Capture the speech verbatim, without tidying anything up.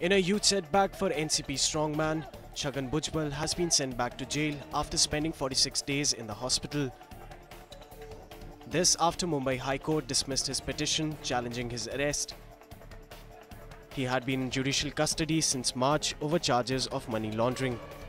In a huge setback for N C P strongman, Bhujbal has been sent back to jail after spending forty-six days in the hospital. This after Mumbai High Court dismissed his petition challenging his arrest. He had been in judicial custody since March over charges of money laundering.